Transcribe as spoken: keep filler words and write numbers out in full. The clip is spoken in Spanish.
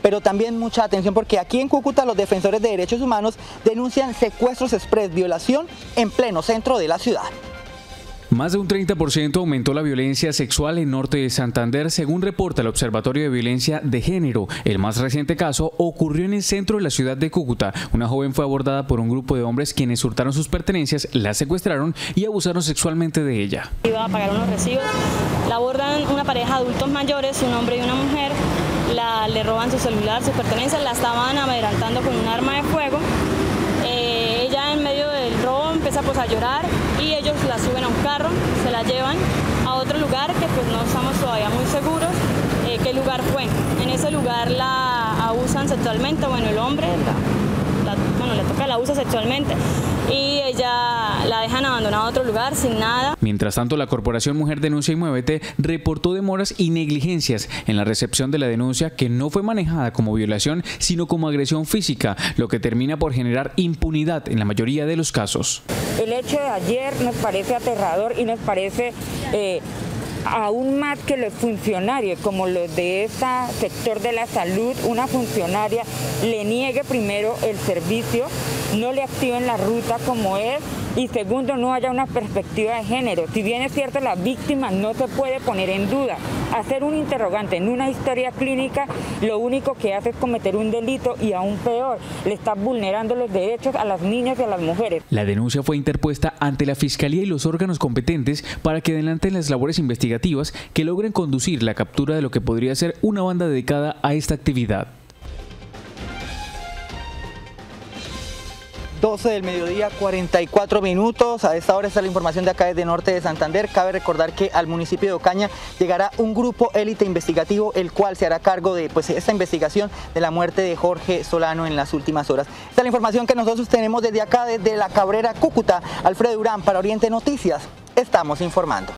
pero también mucha atención porque aquí en Cúcuta los defensores de derechos humanos denuncian secuestros express, violación en pleno centro de la ciudad. Más de un treinta por ciento aumentó la violencia sexual en norte de Santander, según reporta el Observatorio de Violencia de Género. El más reciente caso ocurrió en el centro de la ciudad de Cúcuta. Una joven fue abordada por un grupo de hombres quienes hurtaron sus pertenencias, la secuestraron y abusaron sexualmente de ella. Iba a pagar unos recibos, la abordan una pareja de adultos mayores, un hombre y una mujer, la, le roban su celular, sus pertenencias, la estaban amedrentando con un arma de fuego. Eh, ella en medio del robo empieza pues a llorar y ellos la suben a un carro, se la llevan a otro lugar que pues no estamos todavía muy seguros eh, qué lugar fue. En ese lugar la abusan sexualmente, bueno, el hombre la, la, bueno, le toca la abusa sexualmente y ella la dejan abandonada a otro lugar sin nada. Mientras tanto, la Corporación Mujer Denuncia y Muévete reportó demoras y negligencias en la recepción de la denuncia, que no fue manejada como violación sino como agresión física, lo que termina por generar impunidad en la mayoría de los casos. El hecho de ayer nos parece aterrador y nos parece eh, aún más que los funcionarios, como los de este sector de la salud, una funcionaria le niegue primero el servicio, no le activen la ruta como es, y segundo, no haya una perspectiva de género. Si bien es cierto, la víctima no se puede poner en duda. Hacer un interrogante en una historia clínica lo único que hace es cometer un delito y aún peor, le está vulnerando los derechos a las niñas y a las mujeres. La denuncia fue interpuesta ante la Fiscalía y los órganos competentes para que adelanten las labores investigativas que logren conducir la captura de lo que podría ser una banda dedicada a esta actividad. doce del mediodía, cuarenta y cuatro minutos. A esta hora está la información de acá desde norte de Santander. Cabe recordar que al municipio de Ocaña llegará un grupo élite investigativo, el cual se hará cargo de pues, esta investigación de la muerte de Jorge Solano en las últimas horas. Esta es la información que nosotros tenemos desde acá, desde La Cabrera, Cúcuta. Alfredo Durán para Oriente Noticias. Estamos informando.